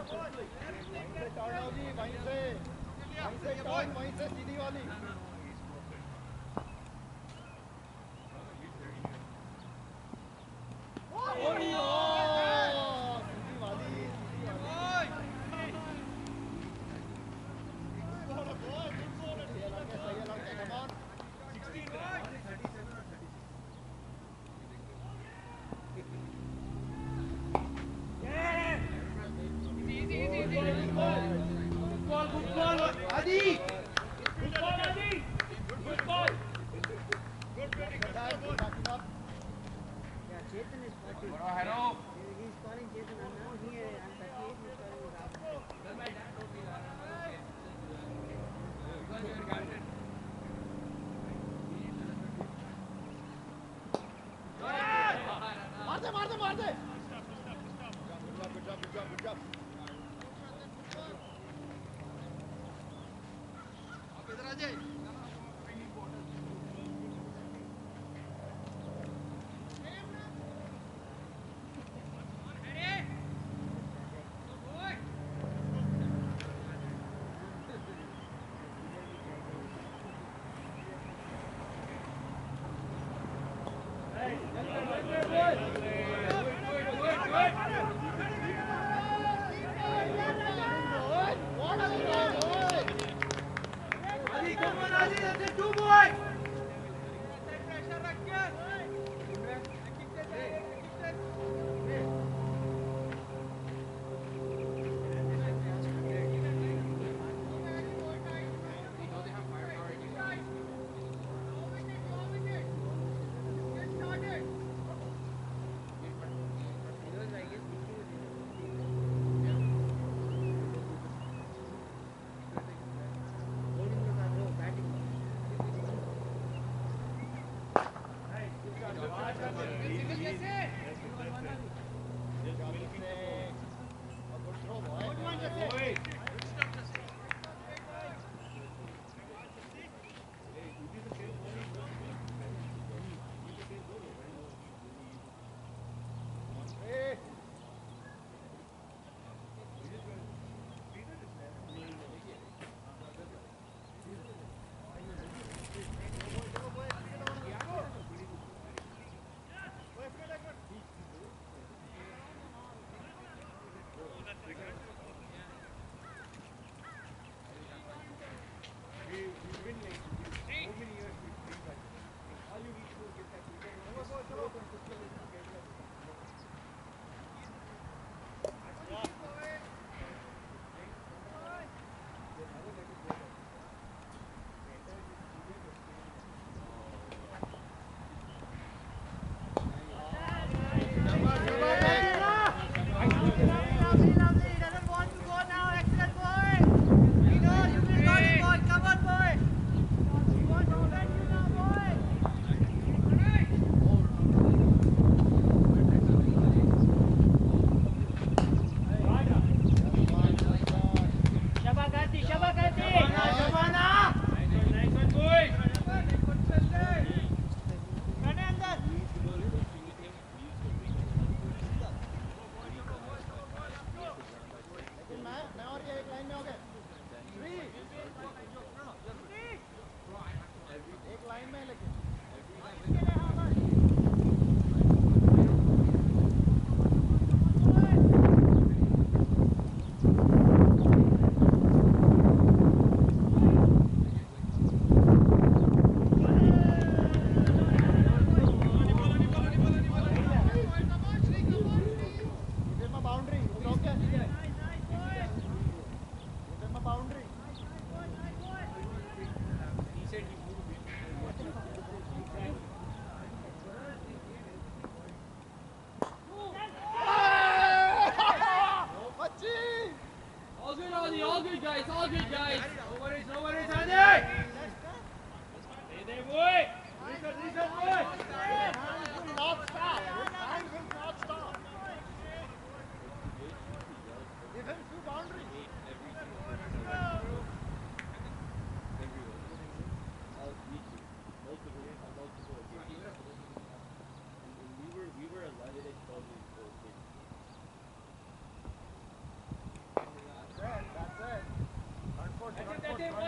सीधी वाली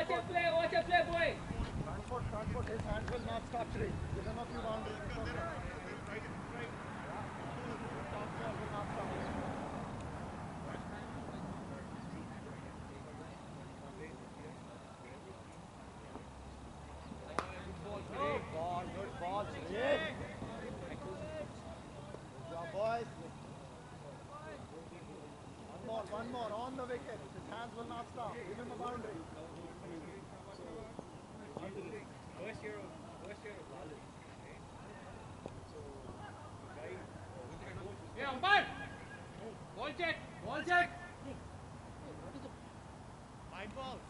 Watch your play, boy. Front foot, his hands will not stop three. Give him a few boundaries. It's okay. Top ball will not stop. Good ball. Good job, boys. One more on the wicket. His hands will not stop. Give him a boundary. Yeah, umpire. Ball check. Ball check. Nine balls.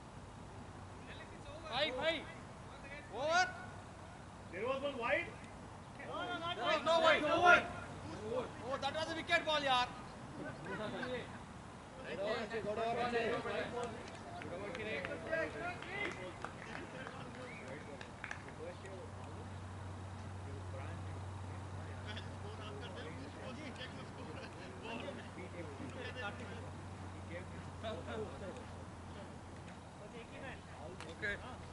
Five. Over. There was one wide. There was no wide. No wide. Oh, that was a wicket ball, yaar. Good over. Okay.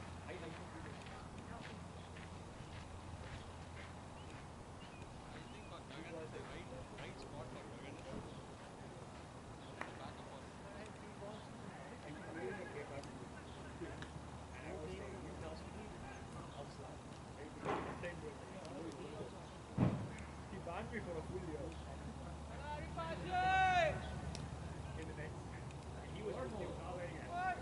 He banned me for a full year. In the next. He was not very happy.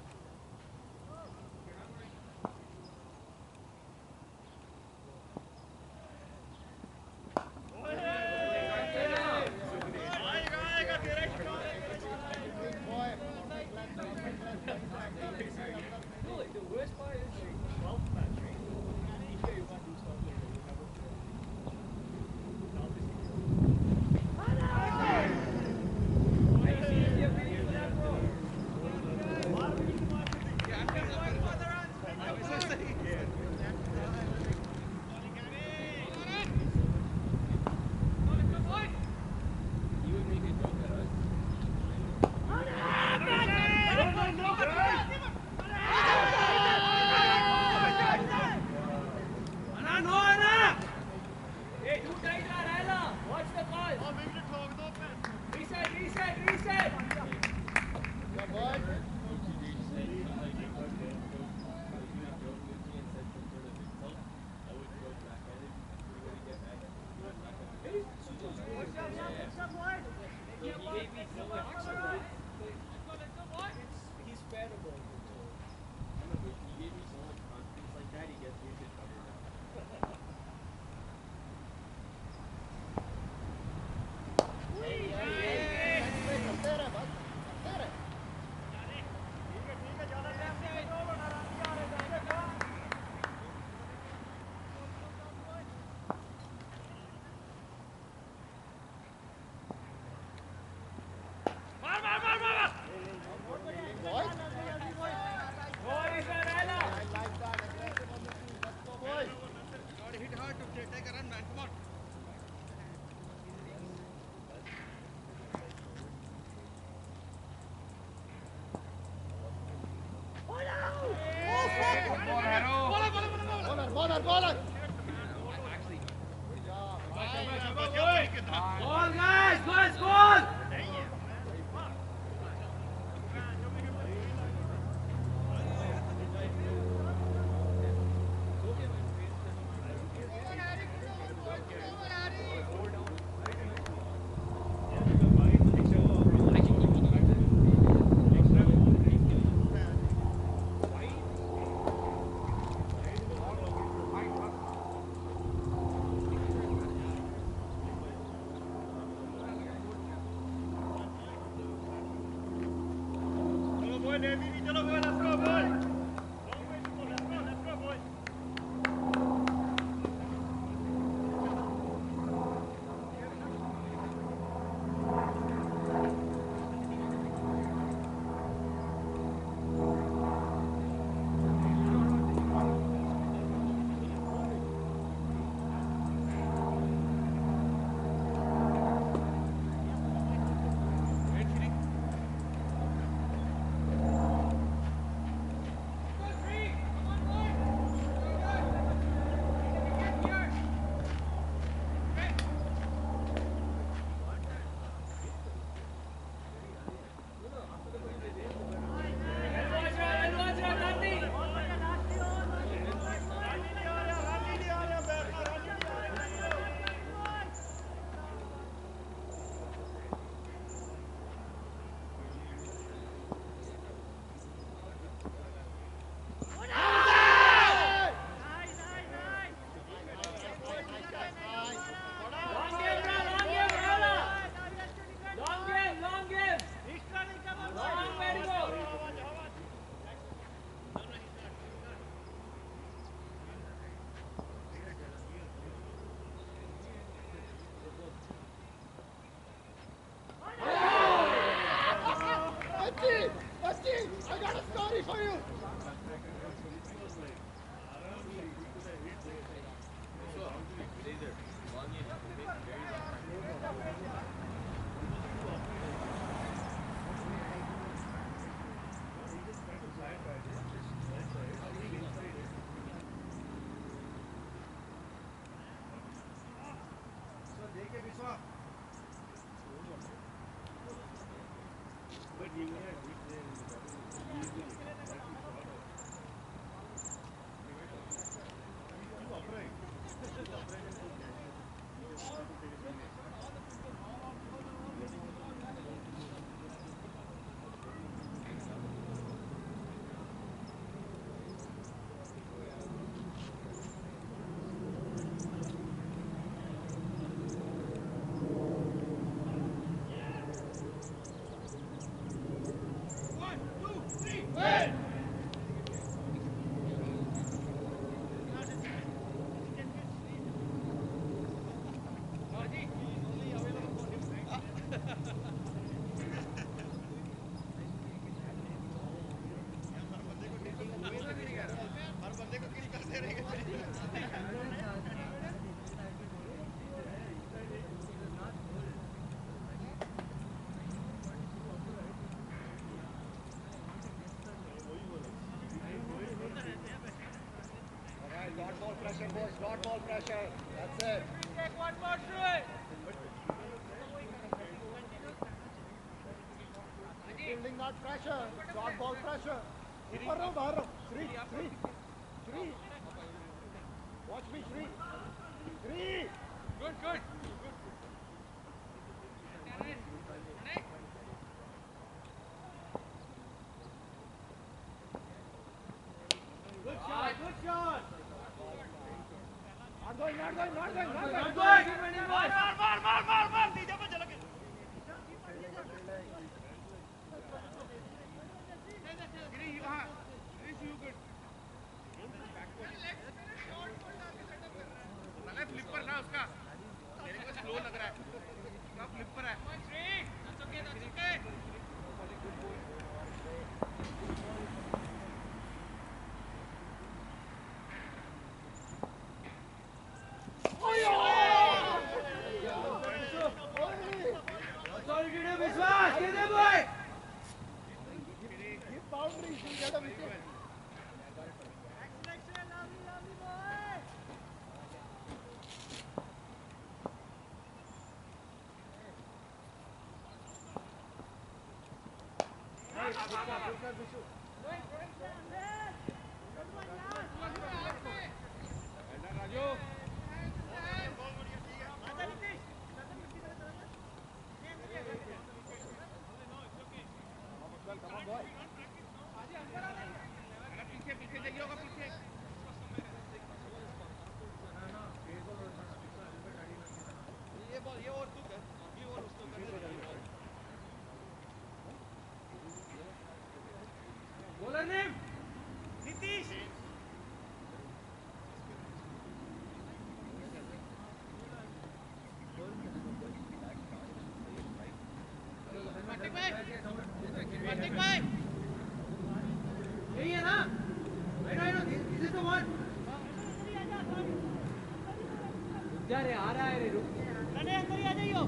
The worst part is the 12th match, right? Each year you can't do stuff like that. You have now this Reset. Good boy. he's fair about it. He gave me so much confidence like that, he gets me to cover now. Bowler. Ball, guys, goal. Basti, I got a story for you. Dot ball pressure, boys. Dot ball pressure. That's it. Take one more straight. Building that pressure. Dot ball pressure. ऊपर रहो, बाहर रहो. Three. Watch me, three. Good. Good shot. Not going. मार दीजिए पर चला के गिरी वहां you good लगा फ्लिपर ना उसका मेरे को स्लो लग रहा है उसका फ्लिपर है that's okay Give boundaries. You get a wicket. पीछे जाइए होगा पीछे ये बॉल ये और तू कर ये और उसको कर बॉलर नेम नीतीश कार्तिक भाई यही है ना I know this is the one जा रे आ रहा है रे रुक अरे अंदर ही आ जाइयो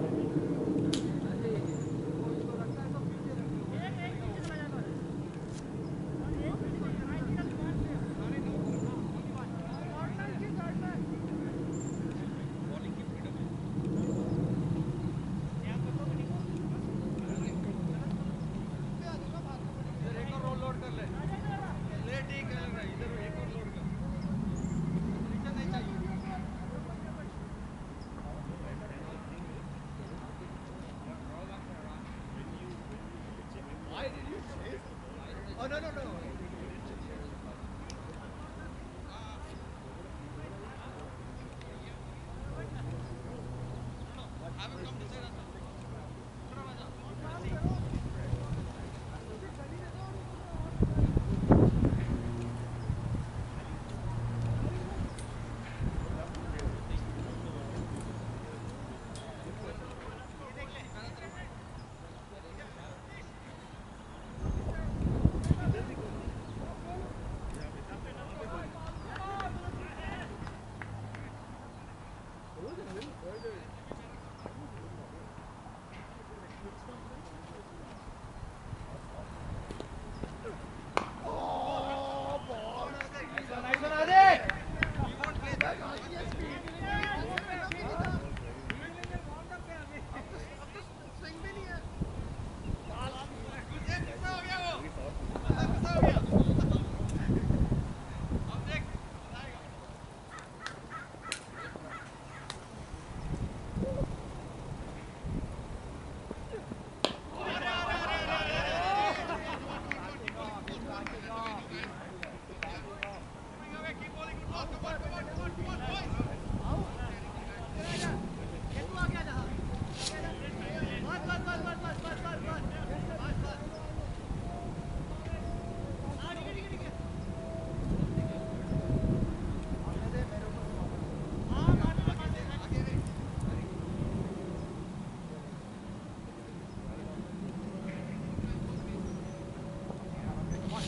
Oh, no.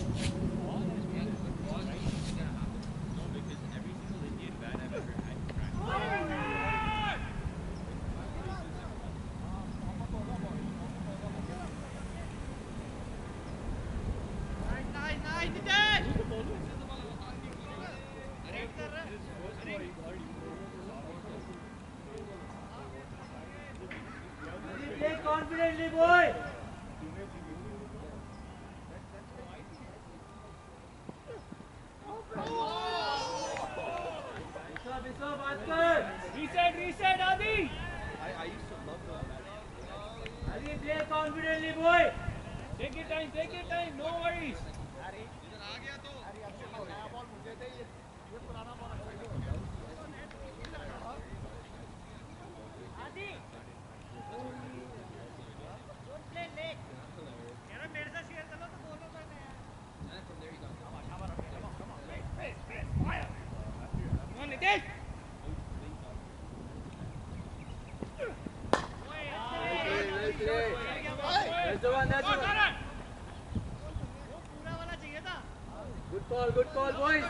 Play confidently, boy. Reset, Adi. I used to love those matches. Adi, play confidently, boy. Take your time, no worries. नया बॉल मुझे दे ये पुराना ball Good call, boys.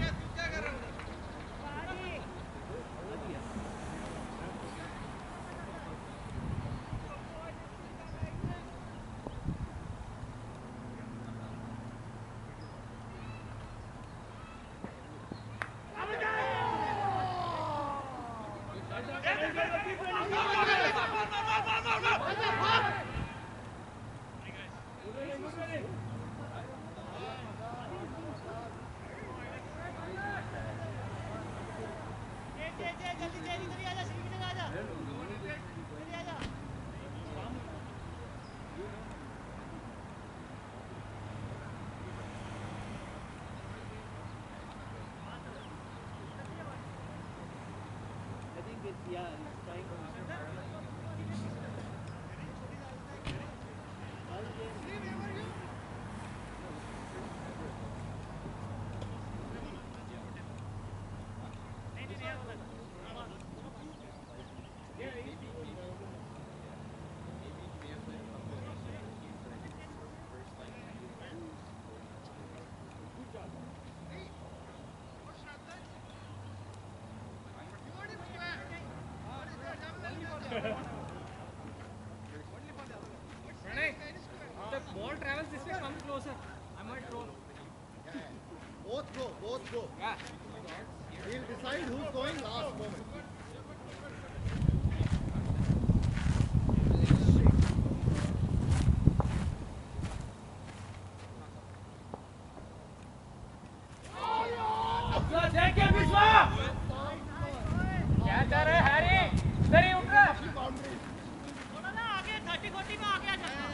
The ball travels this way, come closer. I might throw. both go Yeah. we'll decide who's going last moment क्या कर रहे Harry? इधर ही उठ रहा है। boundaries थोड़ा ना आगे 30-40 में आगे आ जाना।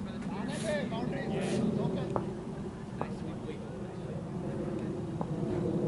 boundaries okay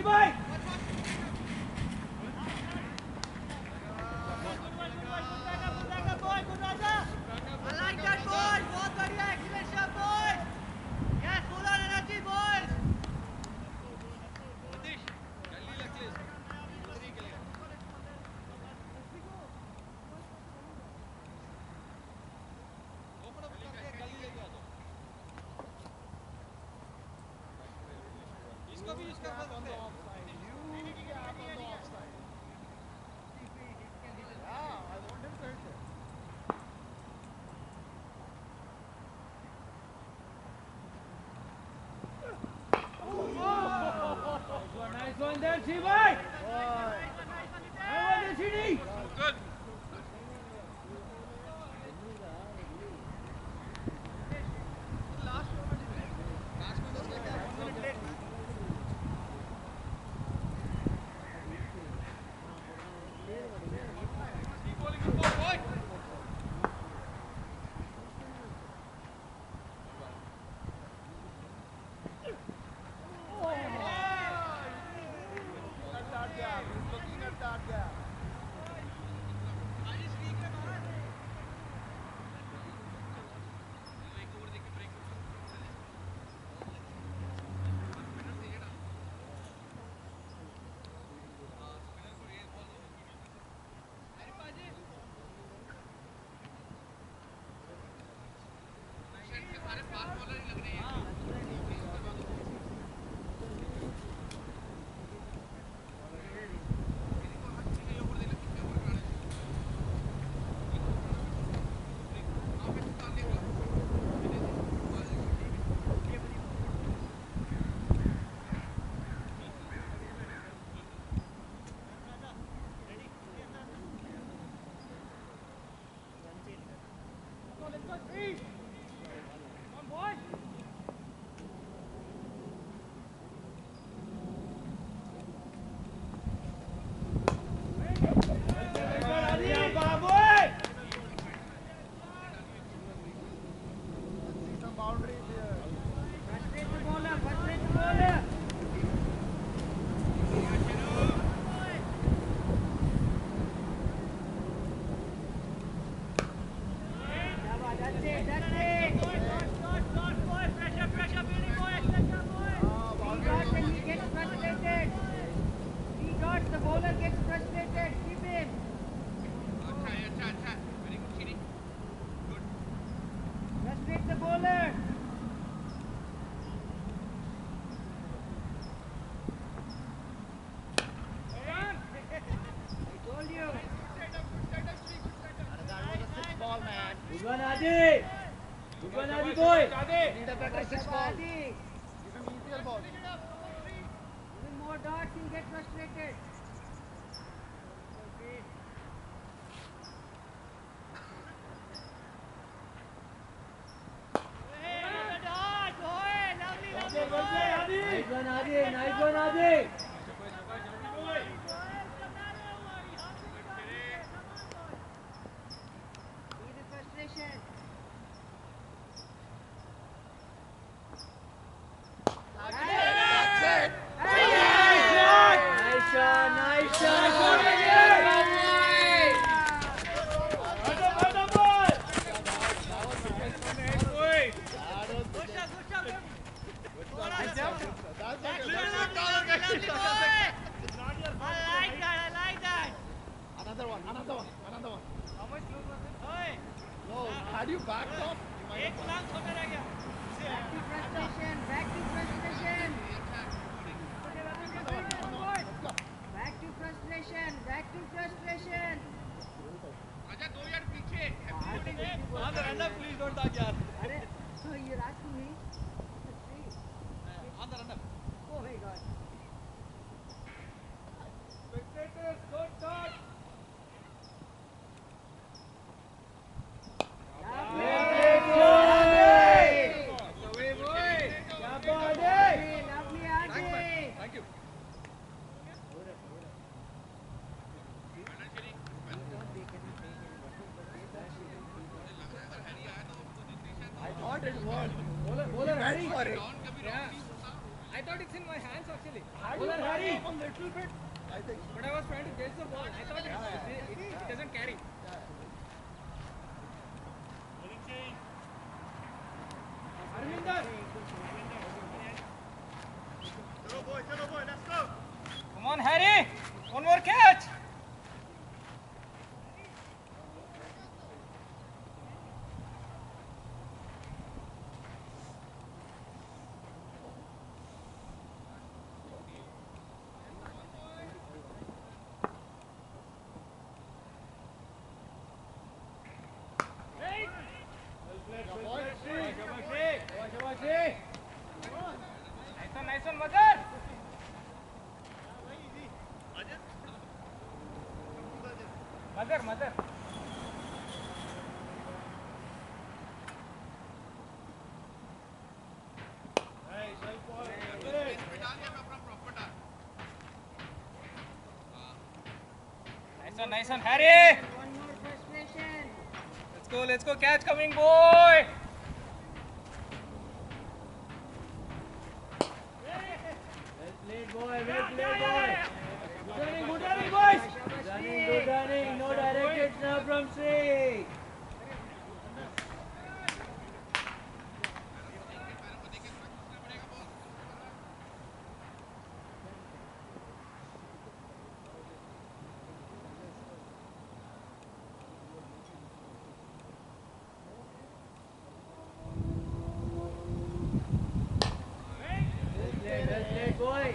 bhai. Gap on the offside. Huge gap on the offside. Yeah, I want him to hit it. Nice one there, Chi bhai. Boy. Nice one there, CD. Good. Keep bowling, good ball, boy. At that gap. He's looking at that gap. See some boundaries here. The bowler gets frustrated. Keep him. Very good, Chidi. Good. Frustrate the bowler. I told you. That was a 6-ball, man. Good one, Adi. Good one, Adi boy. Need a better 6-ball. Adi. Give him easier ball. Even more dots, he'll get frustrated. Nice one, Adi. Nice one, Adi. See the frustration. That's it. Nice shot. Nice shot. Another one. How much lose was it? No, had you backed off, you might have won. Back to frustration. Back to frustration. Back to frustration. Back to frustration. आजा 2 yard पीछे. On the runner, please don't talk, yaar. Arre, so you're asking me? On the runner. Oh my God. Spectators, don't talk. Thank you. I thought it worked. Bowler, He went Harry. for it. Yeah. I I thought it's in my hands actually. Harry, Harry, a little bit. I think. But I was trying to catch the ball. I thought it doesn't carry. Arvinder. Chalo boy, let's go. Come on, Harry. One more catch. Nice one, Mother. Mother. Nice one, Harry. One more frustration. Let's go, catch coming, boy. Well played, boy. Good running, boys. Good running. No directed serve from Sri. Well played, boy.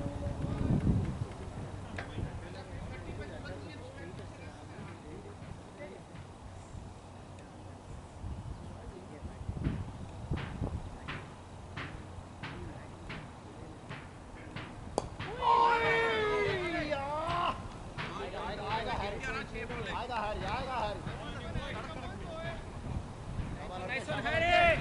Nice one, Harry.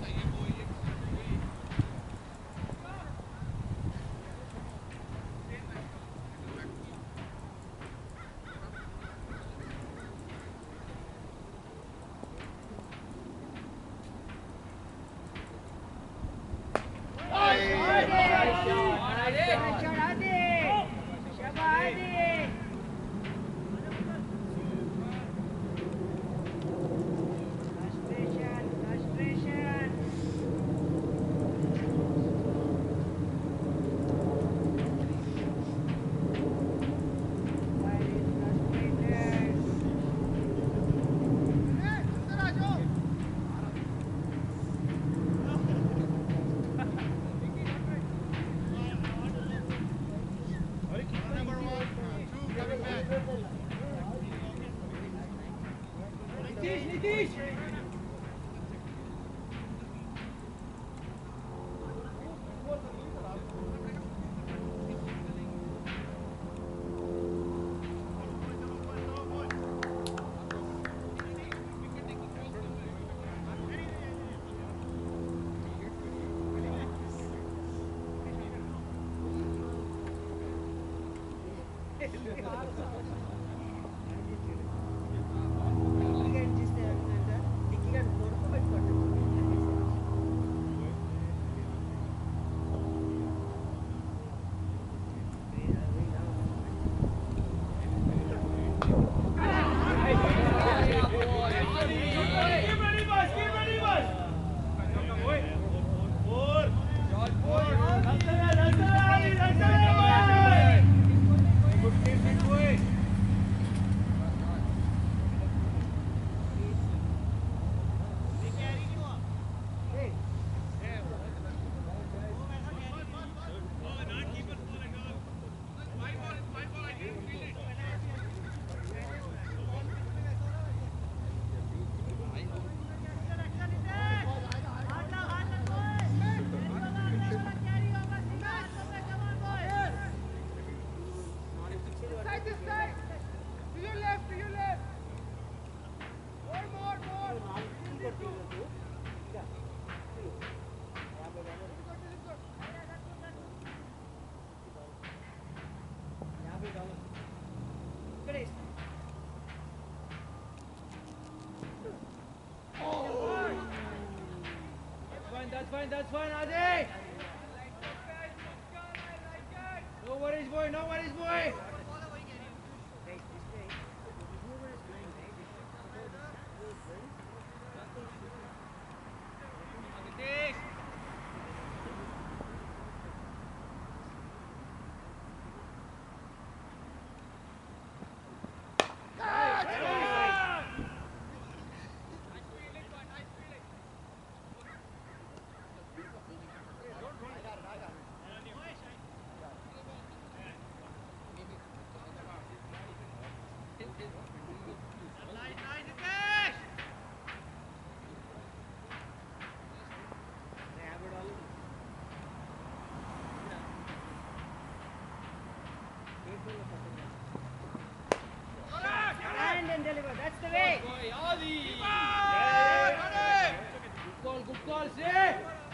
Nitish. That's fine, Ajay. worries, boy. No worries, boy. Stand and deliver. That's the way. Good call, say.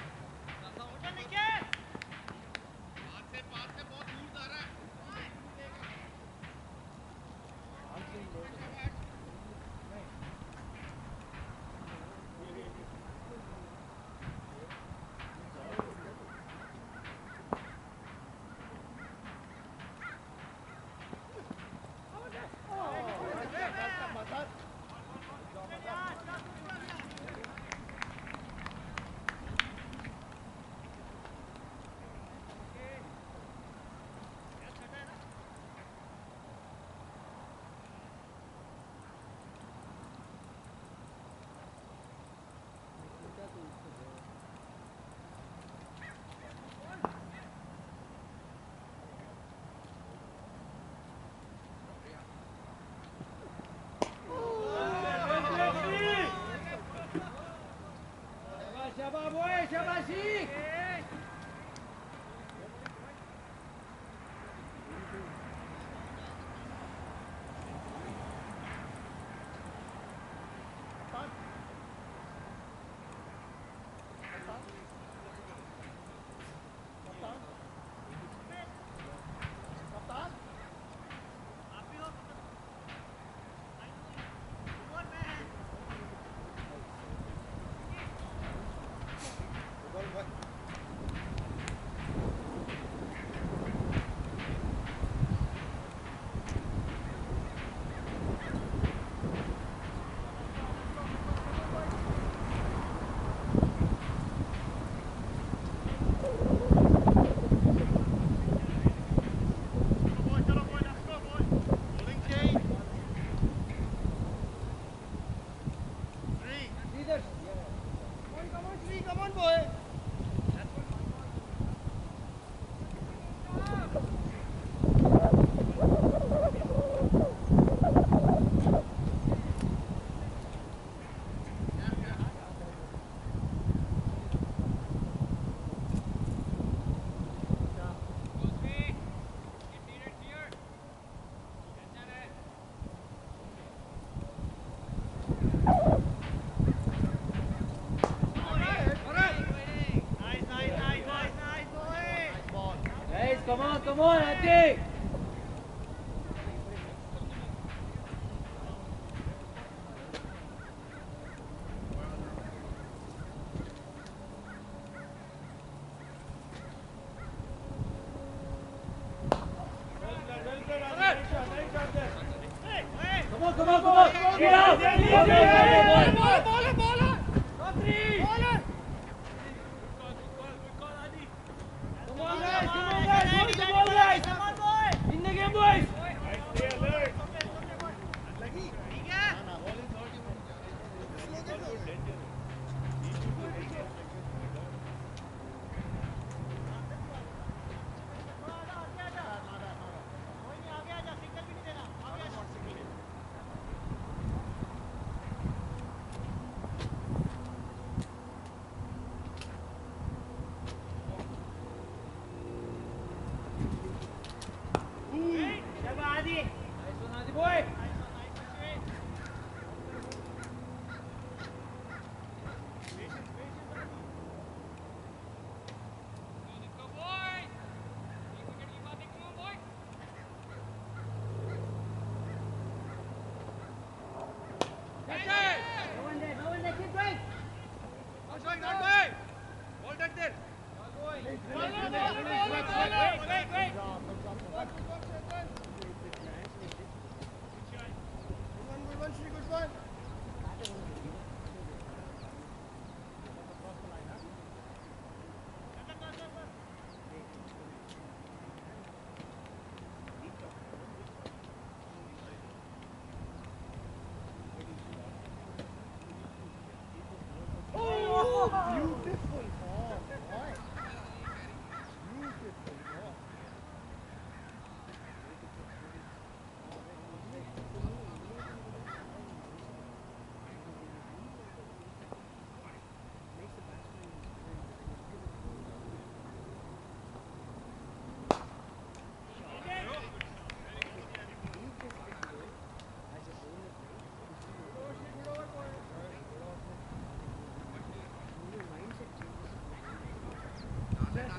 Shabba boy, shabashi. Guys, come on, Ati. Come on. Get out. Come on, guys. In the game, boys.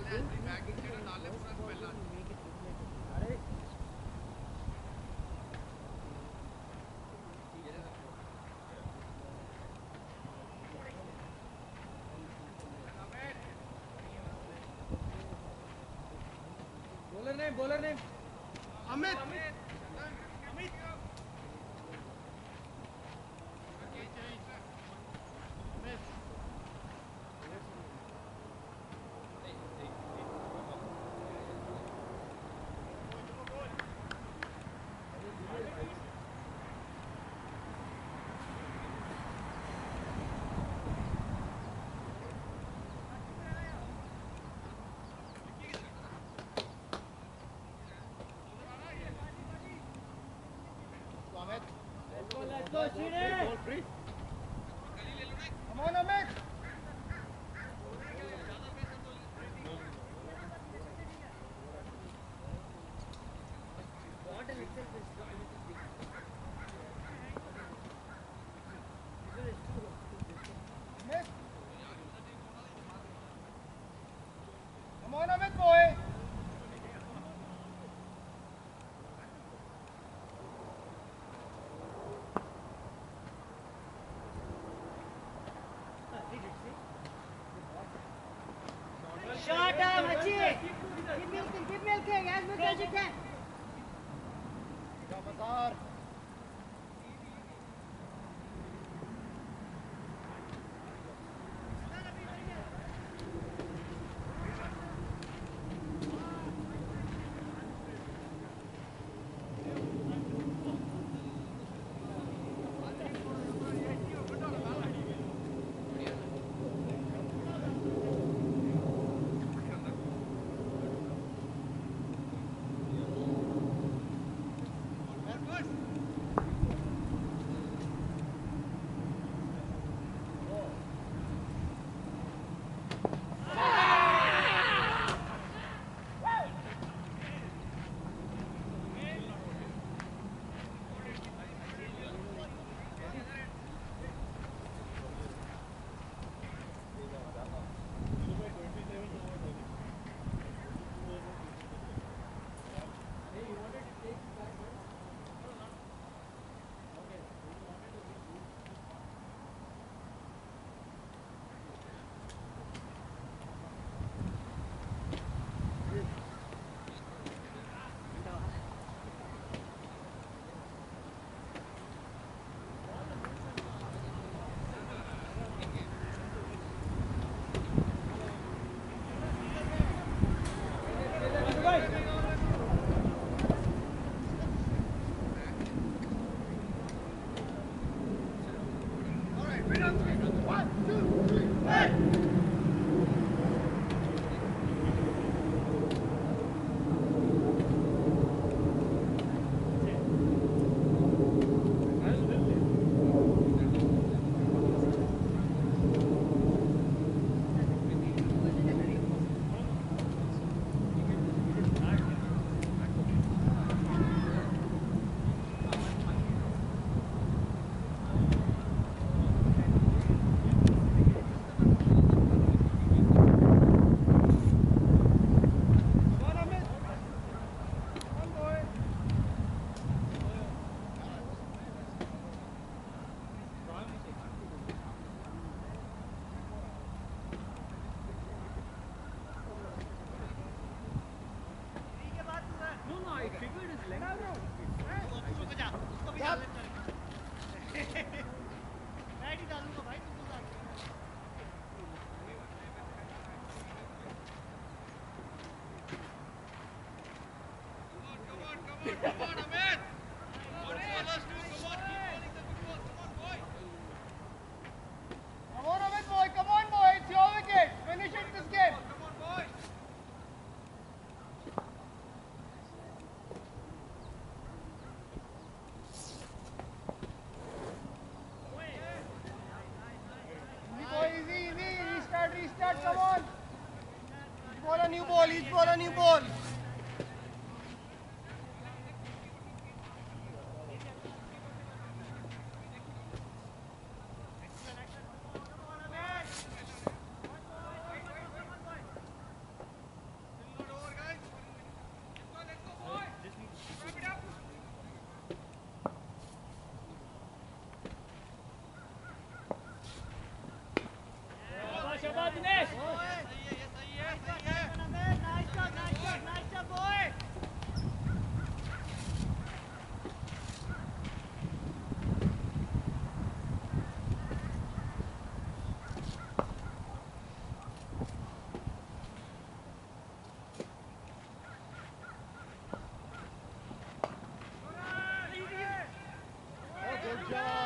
Bowler name. Amit. Let's go, Srini. Ball free. Come on, Amit. What an excellent Amit. Come on, Amit boy. Short arm, Hachi. Keep milking as much as you can. Jamazar. Good.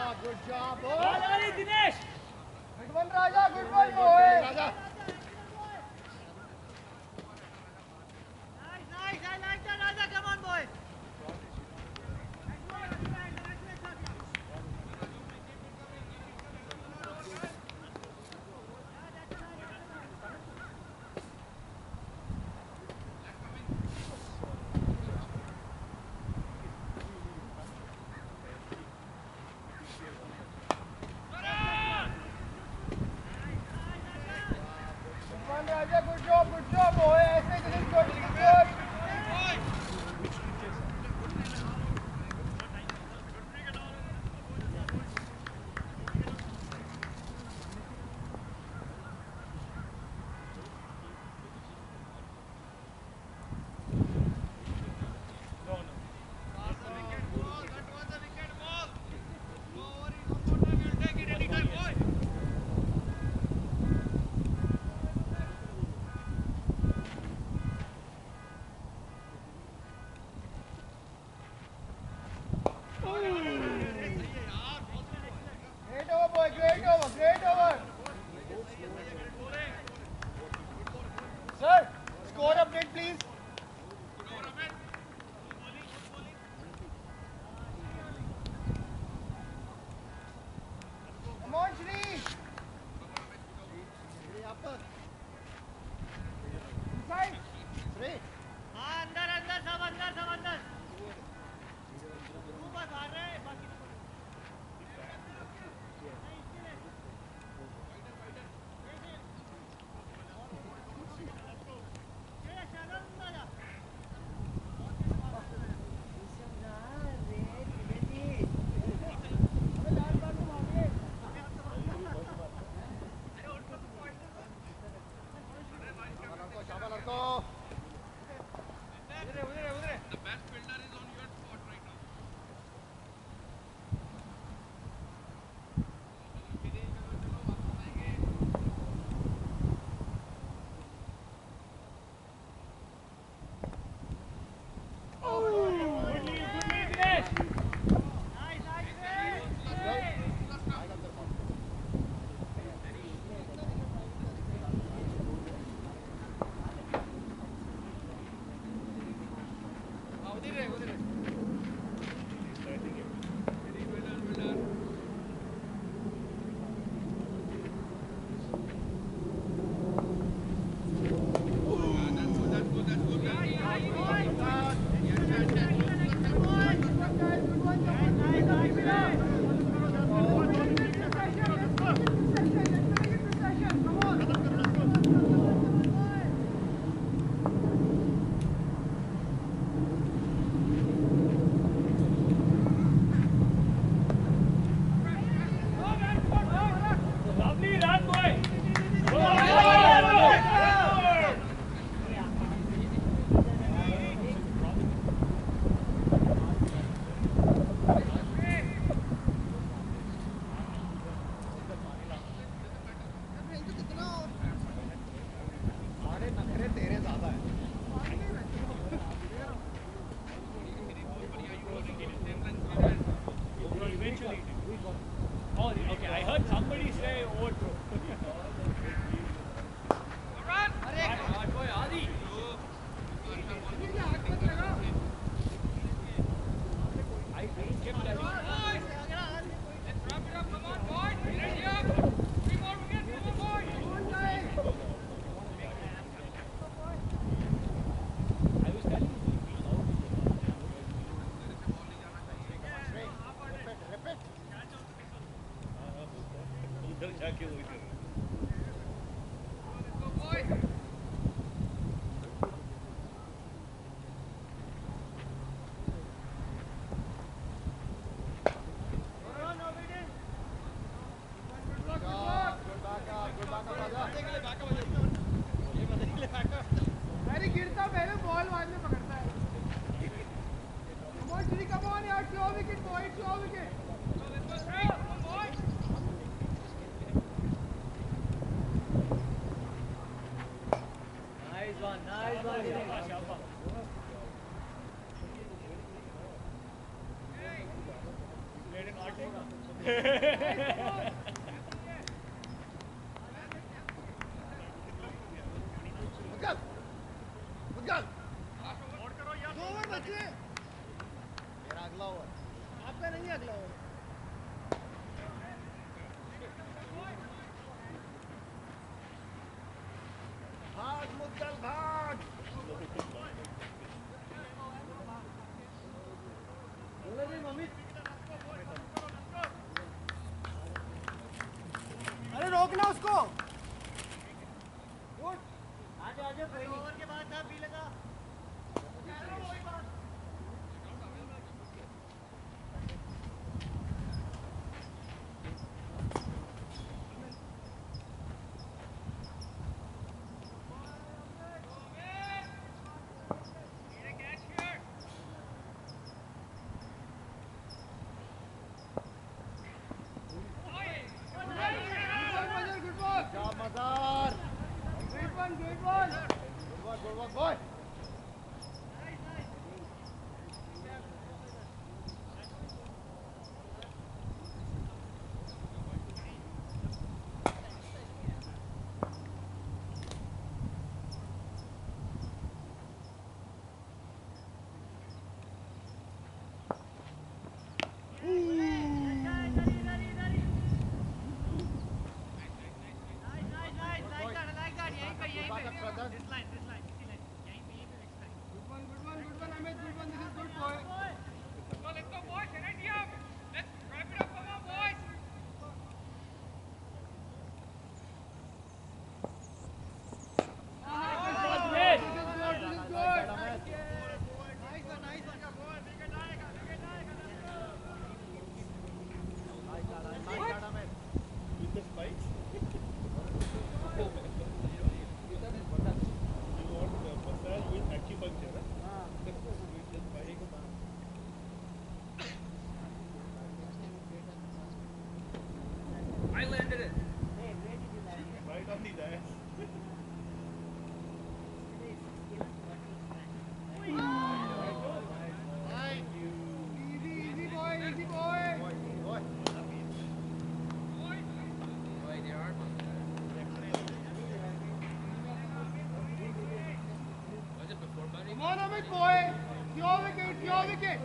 Good job. Ball early, Dinesh. Good one, Raja. Good one, boy. Raja. Nice. I like that, Raja. Come on, boy. Good job, boy. I think this is good. This is good. Great over, boy. Great over. Great over. Sir, score update, please. Come on, Shri. Shri, after. Inside. Shri. अंदर सब अंदर तू बस आ रहे हैं बाकी Mudgal. Mudgal. दो over बचे. मेरा अगला ओवर. आपका नहीं है अगला ओवर. भाग मुद्दल भाग. बोलो जी मम्मी. अरे रोकना उसको. आजा आजा कोई ओवर के बाद था पी लगा. job, Mazar. Great one, great one. Good work, boy. I landed it. Hey, where did you land? Right on the dash. Easy, boy, easy, boy. Boy. Boy, they are. Was it before, buddy? Come on, Amit, boy. Your wicket, your wicket.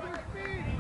speed.